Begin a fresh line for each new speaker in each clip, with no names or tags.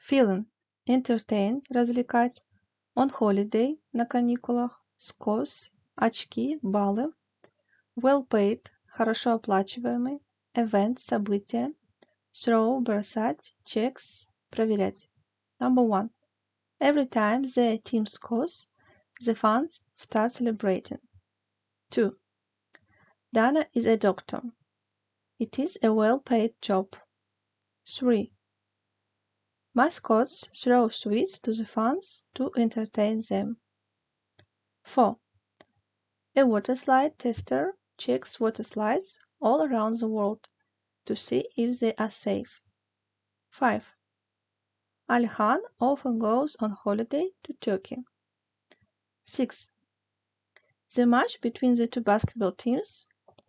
Feeling – entertain, развлекать. On holiday – на каникулах. Scores – очки, баллы. Well paid – хорошо оплачиваемый. Event – событие. Throw – бросать. Checks – проверять. Number 1. Every time the team scores, the fans start celebrating. 2. Dana is a doctor. It is a well-paid job. 3. Mascots throw sweets to the fans to entertain them. 4. A water slide tester checks water slides all around the world to see if they are safe. 5. Alhan often goes on holiday to Turkey. 6. The match between the two basketball teams.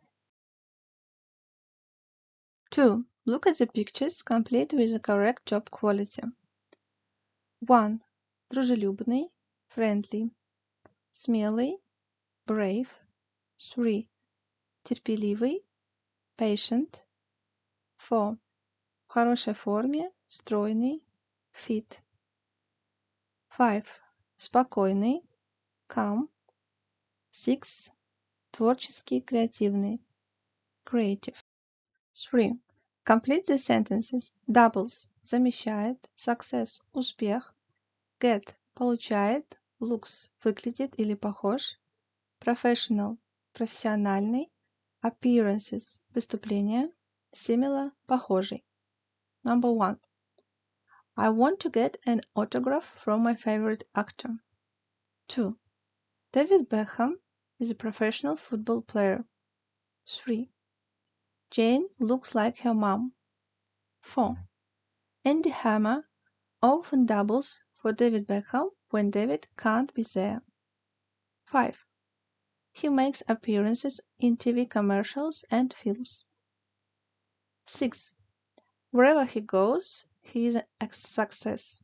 2. Look at the pictures, complete with the correct job quality. 1. Дружелюбный, friendly. Смелый, brave. 3. Терпеливый, patient. 4. В хорошей форме, стройный, fit. 5. Спокойный, calm. 6. Творческий, креативный, creative. 3. Complete the sentences. Doubles – замещает, success – успех, get – получает, looks – выглядит или похож, professional – профессиональный, appearances – выступление, similar – похожий. Number 1. I want to get an autograph from my favorite actor. 2. David Beckham is a professional football player. 3. Jane looks like her mom. 4. Andy Hammer often doubles for David Beckham when David can't be there. 5. He makes appearances in TV commercials and films. 6. Wherever he goes, he is a success.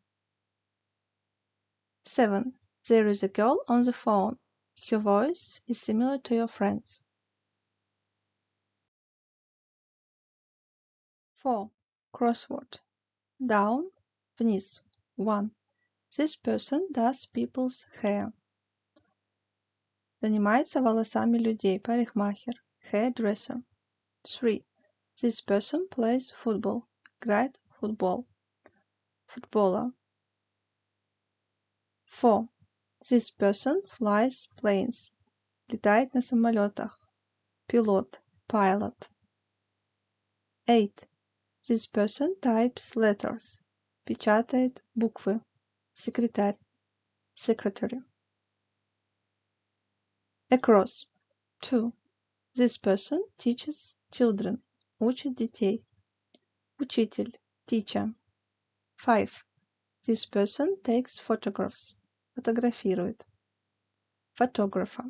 7. There is a girl on the phone. Her voice is similar to your friend's. 4. Crossword. Down, вниз. 1. This person does people's hair. Занимается волосами людей, парикмахер, hairdresser. 3. This person plays football. Играет в футбол. Футбола. 4. This person flies planes. Летает на самолетах. Пилот, pilot. 8. This person types letters. Печатает буквы. Секретарь. Secretary. Across. 2. This person teaches children. Учит детей. Учитель. Teacher. 5. This person takes photographs. Фотографирует. Photographer.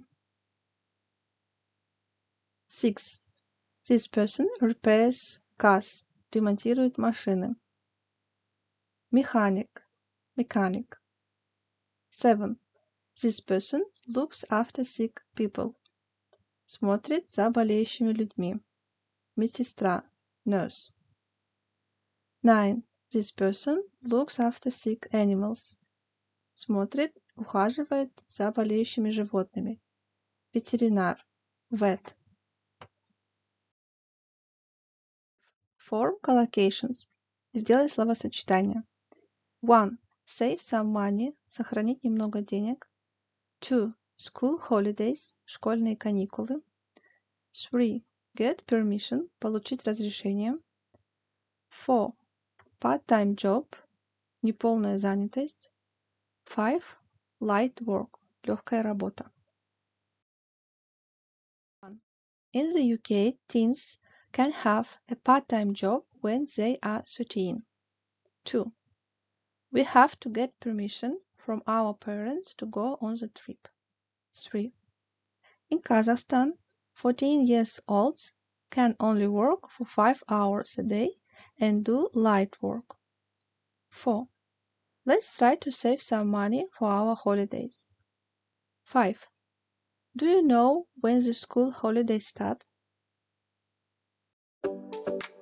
6. This person repairs cars. Ремонтирует машины. Mechanic. Mechanic. 7. This person looks after sick people. Смотрит за болеющими людьми. Медсестра. Nurse. 9. This person looks after sick animals. Смотрит, ухаживает за болеющими животными. Ветеринар. Vet. Form collocations. Сделай словосочетание. 1. Save some money. Сохранить немного денег. 2. School holidays. Школьные каникулы. 3. Get permission. Получить разрешение. 4. Part-time job. Неполная занятость. 5. Light work. Легкая работа. In the UK, teens can have a part-time job when they are 13. 2. We have to get permission from our parents to go on the trip. 3. In Kazakhstan, 14-year-olds can only work for 5 hours a day and do light work. 4. Let's try to save some money for our holidays. 5. Do you know when the school holidays start?